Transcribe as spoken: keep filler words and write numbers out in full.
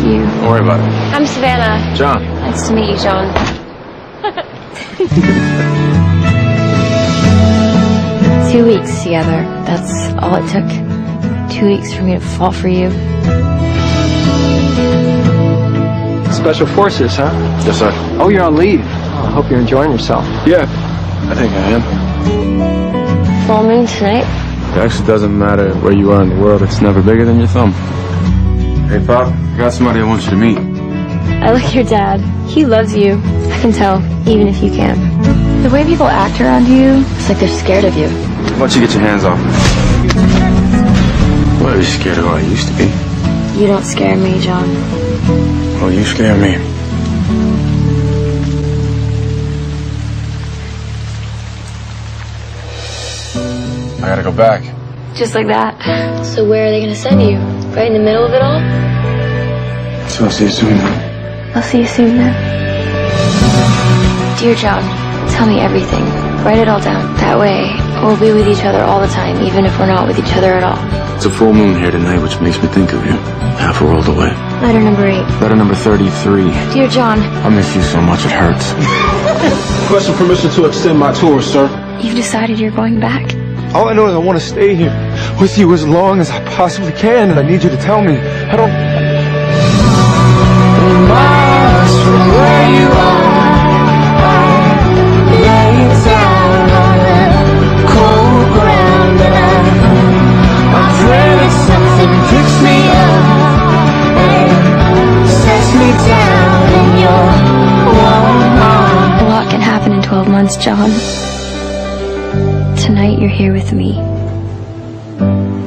you. Don't worry about it. I'm Savannah. John. Nice to meet you, John. Two weeks together. That's all it took. Two weeks for me to fall for you. Special Forces, huh? Yes, sir. Oh, you're on leave. Oh, I hope you're enjoying yourself. Yeah, I think I am. Full moon tonight. It actually doesn't matter where you are in the world. It's never bigger than your thumb. Hey, Pop. I got somebody I want you to meet. I like your dad. He loves you. I can tell, even if you can't. The way people act around you, it's like they're scared of you. Why don't you get your hands off me? Well, you're scared of who I used to be. You don't scare me, John. Well, you scare me. I gotta go back. Just like that. So where are they gonna send you? Right in the middle of it all? So I'll see you soon then. I'll see you soon then. Dear John, tell me everything. Write it all down. That way, we'll be with each other all the time, even if we're not with each other at all. It's a full moon here tonight, which makes me think of you. Half a world away. Letter number eight. Letter number thirty-three. Dear John. I miss you so much it hurts. Request for permission to extend my tour, sir. You've decided you're going back? All I know is I want to stay here with you as long as I possibly can, and I need you to tell me. I don't... Miles from where you are, laying down on the cold ground, and I, I pray that something picks me up and sets me down in your warm arms. A lot can happen in twelve months, John. Tonight you're here with me.